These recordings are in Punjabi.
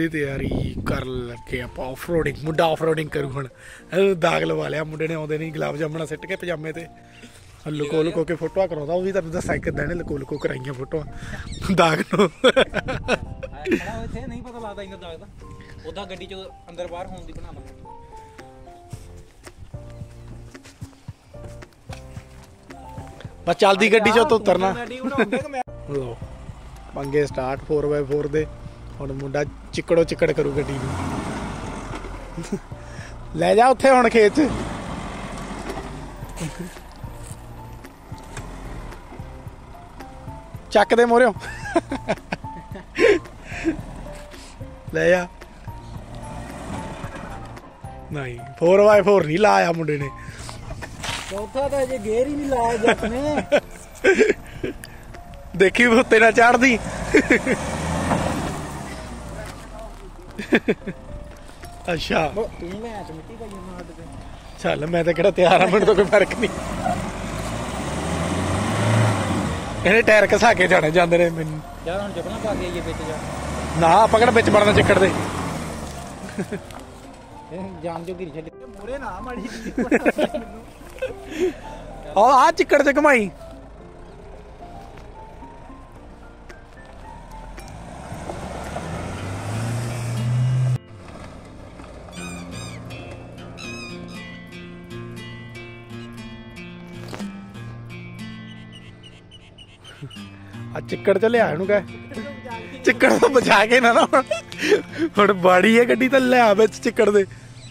ਪੂਰੀ ਤਿਆਰੀ ਕਰ ਲੱਗੇ ਆਪਾਂ ਆਫ ਰੋਡਿੰਗ। ਮੁੰਡਾ ਆਫ ਰੋਡਿੰਗ ਕਰੂ ਹੁਣ। ਦਾਗ ਲਵਾ ਲਿਆ ਮੁੰਡੇ ਨੇ, ਆਉਂਦੇ ਨਹੀਂ ਗੁਲਾਬ ਜਾਮਣਾ ਸਿੱਟ ਕੇ ਪਜਾਮੇ ਤੇ ਲੁਕੋ ਲੁਕੋ ਕੇ ਫੋਟੋਆਂ ਕਰਾਉਂਦਾ। ਉਹ ਵੀ ਤੁਹਾਨੂੰ ਦੱਸਾਂ ਕਿੱਦਾਂ ਨੇ ਲੁਕੋ ਲੁਕੋ ਕਰਾਈਆਂ ਫੋਟੋਆਂ ਦਾਗ ਨੂੰ। ਨਹੀਂ ਪਤਾ ਲੱਗਦਾ ਇਹਨਾਂ ਦਾਗ ਦਾ, ਉਹਦਾ ਗੱਡੀ ਚ ਅੰਦਰ ਬਾਹਰ ਹੋਣ ਦੀ ਬਣਾ ਲਾ। ਬਸ ਚੱਲਦੀ ਗੱਡੀ ਚੋਂ ਤੋਂ ਉਤਰਨਾ। ਲੋ ਪੰਗੇ ਸਟਾਰਟ 4x4 ਦੇ। ਹੁਣ ਮੁੰਡਾ ਚਿੱਕੜੋ ਚਿੱਕੜ ਕਰੂ ਗੱਡੀ ਨੂੰ। ਲੈ ਜਾ ਉੱਥੇ ਹੁਣ ਖੇਤ 'ਚ। ਚੱਕ ਦੇ ਮੋਰਿਓ ਲੈ ਜਾ। ਨਹੀਂ 4x4 ਨਹੀਂ ਲਾਇਆ ਮੁੰਡੇ ਨੇ। ਚੌਥਾ ਤਾਂ ਅਜੇ ਗੇਰ ਹੀ ਨਹੀਂ ਲਾਇਆ ਜੱਟ ਨੇ। ਦੇਖੀ ਉੱਤੇ ਨਾ ਚੜਦੀ। ਅੱਛਾ ਤੂੰ ਲੈ ਮਿੱਟੀ ਪਾਈ ਉਹਨਾਂ ਹੱਡ ਤੇ। ਚੱਲ ਮੈਂ ਤਾਂ ਕਿਹੜਾ ਤਿਆਰ ਆ, ਮੈਨੂੰ ਤਾਂ ਕੋਈ ਫਰਕ ਨਹੀਂ। ਇਹਨੇ ਟਾਇਰ ਘਸਾ ਕੇ ਜਾਣੇ ਜਾਂਦੇ ਨੇ ਮੈਨੂੰ। ਯਾਰ ਹੁਣ ਚੱਪਲਾਂ ਪਾ ਕੇ ਆਈਏ ਵਿੱਚ ਜਾ। ਨਾ ਆਪਾਂ ਕਿਹੜਾ ਵਿੱਚ ਵੜਨਾ ਚਿੱਕੜ ਦੇ। ਜਾਨ ਜੋ ਗਿਰ ਛੱਡ ਮੋਰੇ ਨਾ ਮਾੜੀ। ਆ ਚਿੱਕੜ ਚ ਘਮਾਈ। ਆ ਚਿੱਕੜ ਚ ਲਿਆ ਇਹਨੂੰ ਕਹਿ। ਚਿੱਕੜ ਤੋਂ ਬਚਾ ਕੇ ਨਾ ਹੁਣ ਬਾੜੀ ਹੈ ਗੱਡੀ ਤਾਂ ਲਿਆ ਵਿੱਚ ਚਿੱਕੜ ਦੇ।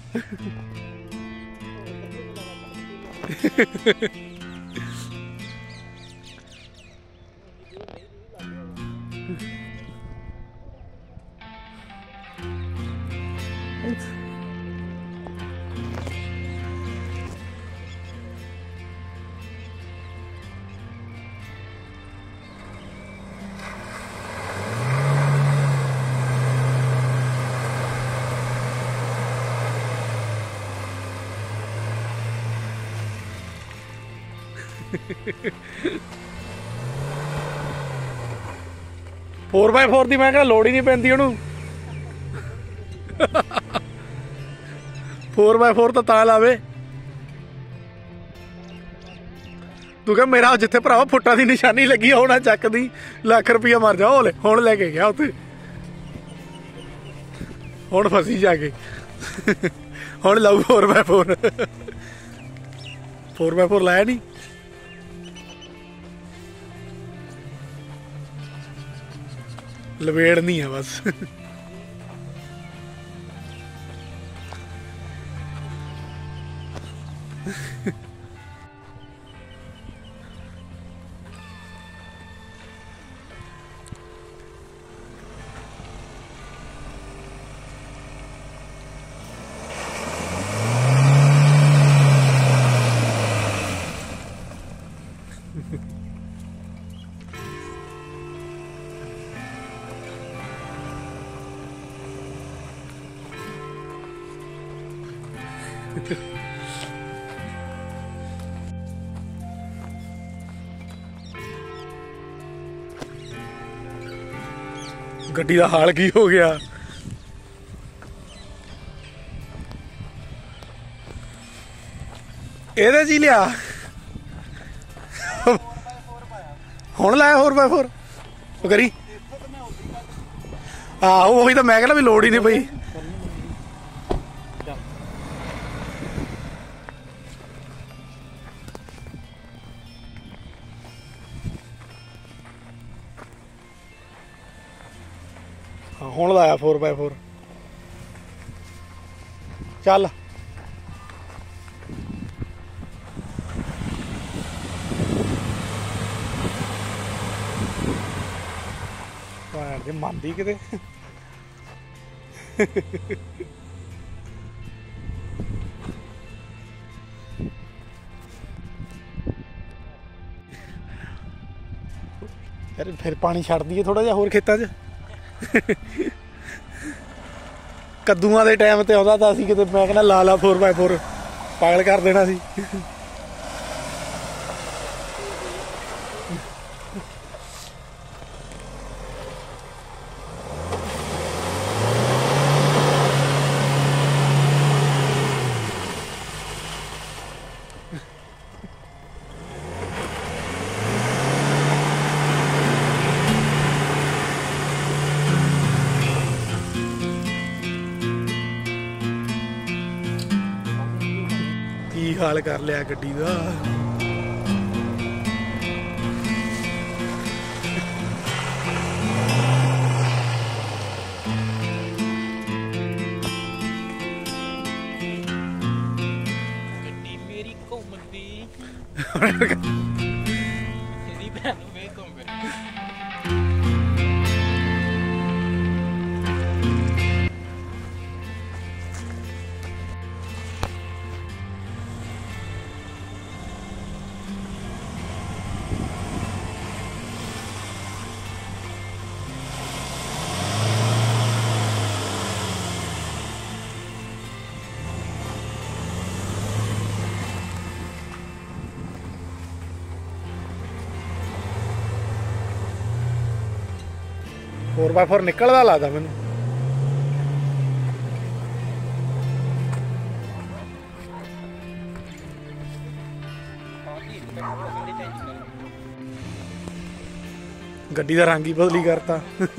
फोर बाय फोर की मैं क्या लोड़ ही नहीं पैंती ਉਹਨੂੰ। 4x4 ਤਾਂ ਲਾਵੇ ਤੂੰ ਕਹ ਮੇਰਾ ਜਿੱਥੇ ਭਰਾਵਾ ਫੁੱਟਾਂ ਦੀ ਨਿਸ਼ਾਨੀ ਲੱਗੀ ਹੋਣਾ ਚੱਕਦੀ ਲੱਖ ਰੁਪਇਆ ਮਰ ਜਾ। ਹੋਲੇ ਹੁਣ ਲੈ ਕੇ ਗਿਆ ਉੱਥੇ। ਹੁਣ ਫਸੀ ਜਾ ਕੇ। ਹੁਣ ਲਾਊ 4x4। 4x4 ਲਾਇਆ ਨਹੀਂ। ਲਵੇੜਨੀ ਆ ਬਸ। ਗੱਡੀ ਦਾ ਹਾਲ ਕੀ ਹੋ ਗਿਆ। ਇਹਦੇ ਚ ਹੀ ਲਿਆ। ਹੁਣ ਲਾਇਆ 4x4 ਉਹ ਕਰੀ। ਆਹੋ ਉਹੀ ਤਾਂ ਮੈਂ ਕਹਿੰਦਾ ਵੀ ਲੋੜ ਹੀ ਨਹੀਂ ਪਈ। ਹੁਣ ਲਾਇਆ 4x4 ਚੱਲ। ਜੇ ਮੰਨਦੀ ਕਿਤੇ। ਫਿਰ ਪਾਣੀ ਛੱਡ ਦਈਏ ਥੋੜਾ ਜਿਹਾ ਹੋਰ ਖੇਤਾਂ 'ਚ। ਕੱਦੂਆਂ ਦੇ ਟਾਈਮ ਤੇ ਆਉਂਦਾ ਤਾਂ ਅਸੀਂ ਕਿਤੇ ਮੈਂ ਕਹਿੰਦਾ ਲਾ 4x4 ਪਾਗਲ ਕਰ ਦੇਣਾ ਸੀ। ਹਾਲ ਕਰ ਲਿਆ ਗੱਡੀ ਦਾ। ਗੱਡੀ ਮੇਰੀ ਘੁੰਮਦੀ ਇਹਦੀ ਭੈਣ ਨੂੰ ਵੇਖ ਘੁੰਮ ਫਿਰ। फोर बाय फोर निकलदा लगदा मैनू। गड्डी का रंग ही बदली करता।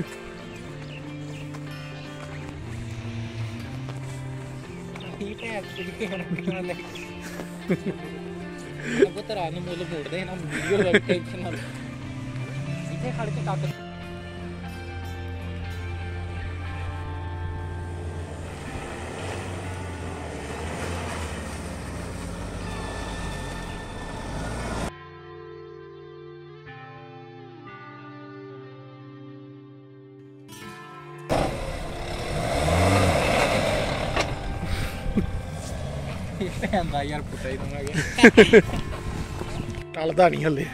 ਤਰਾ ਨੂੰ ਮੁੱਲ ਮੋੜਦੇ ਨਾ ਵੀਡੀਓ ਦਾ ਟੈਨਸ਼ਨ ਨਾਲ ਇੱਥੇ ਖੜ ਕੇ ਕੱਟ। ਭੈਣ ਦਾ ਯਾਰ ਪੁੱਟਾ ਹੀ ਦਵਾਂਗੇ। ਟਲਦਾ ਨਹੀਂ ਹੱਲੇ।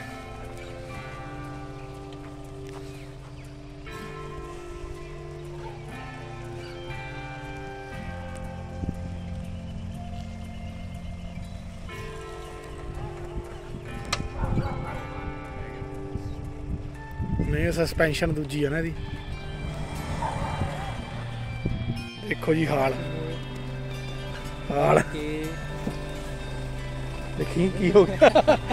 नहीं सस्पेंशन दूजी है ना जी। देखो जी हाल हाल देखी की हो गया।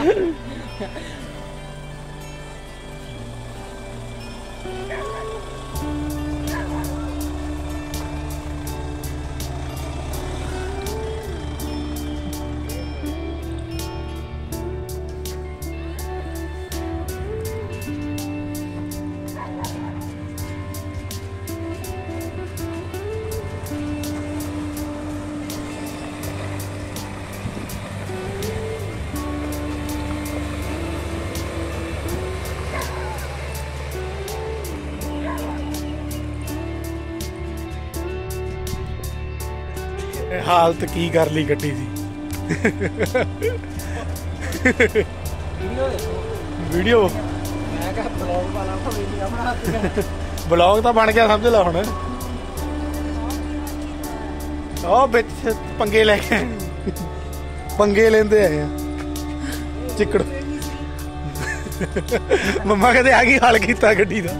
हालत की कर ली गड्डी दी। वीडियो ब्लॉग तो बन गया समझ लो हुण। बिच पंगे लेके पंगे लेंदे आए चिकड़। मम्मा कहते आ गई हाल किया गड्डी दा।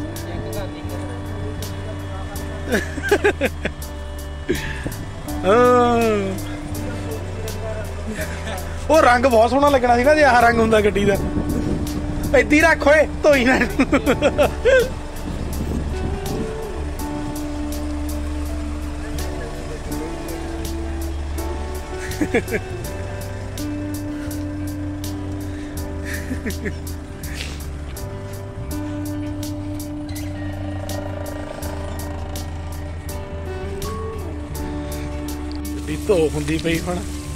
ਉਹ ਰੰਗ ਬਹੁਤ ਸੋਹਣਾ ਲੱਗਣਾ ਸੀ ਨਾ ਜੇ ਆਹ ਰੰਗ ਹੁੰਦਾ ਗੱਡੀ ਦਾ। ਇੱਦਾਂ ਹੀ ਰੱਖ ਓਏ ਧੋਈ ਨਾ। ਧੋ ਹੁੰਦੀ ਪਈ ਹੁਣ।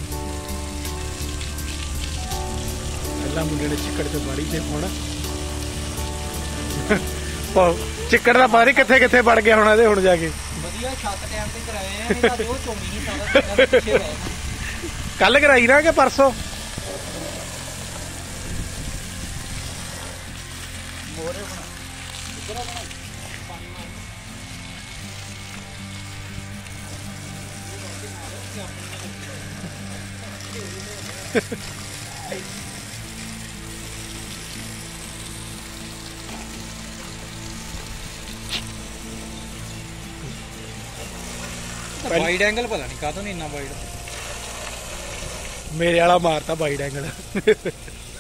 ਪਹਿਲਾਂ ਮੁੰਡੇ ਨੇ ਚਿੱਕੜ ਤੇ ਬਾੜੀ ਤੇ ਹੁਣ ਚਿੱਕੜ ਦਾ ਬਾਰੀ ਕਿੱਥੇ ਕਿੱਥੇ ਵੜ ਗਿਆ ਹੁਣ ਇਹਦੇ। ਹੁਣ ਜਾ ਕੇ ਵਧੀਆ ਛੱਤ ਟਾਈਮ ਤੇ ਕਰਾਏ ਆ। ਨਹੀਂ ਤਾਂ ਉਹ ਚੋਮੀ ਨਹੀਂ ਸਾਰਾ ਪਿੱਛੇ ਰਹੇ। ਕੱਲ ਕਰਾਈ ਨਾ ਕਿ ਪਰਸੋਂ? ਮੋਰੇ ਬਣਾ ਇਧਰ ਬਣਾ ਪਾਣੀ ਮਾਰ। वाइड एंगल पता नहीं का तो नहीं इतना वाइड। मेरे वाला मारता वाइड एंगल।